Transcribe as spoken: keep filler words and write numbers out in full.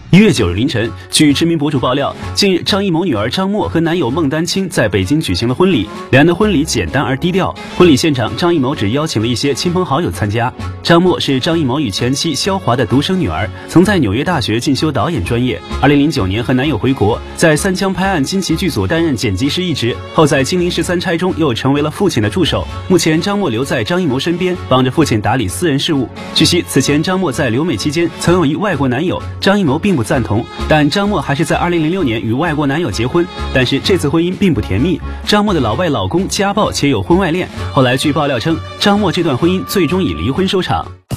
一月九日凌晨，据知名博主爆料，近日张艺谋女儿张默和男友孟丹卿在北京举行了婚礼。两人的婚礼简单而低调，婚礼现场张艺谋只邀请了一些亲朋好友参加。张默是张艺谋与前妻肖华的独生女儿，曾在纽约大学进修导演专业。二零零九年和男友回国，在三枪拍案惊奇剧组担任剪辑师一职，后在《金陵十三钗》中又成为了父亲的助手。目前张默留在张艺谋身边，帮着父亲打理私人事务。据悉，此前张默在留美期间曾有一外国男友，张艺谋并不赞同，但张默还是在二零零六年与外国男友结婚。但是这次婚姻并不甜蜜，张默的老外老公家暴且有婚外恋。后来据爆料称，张默这段婚姻最终以离婚收场。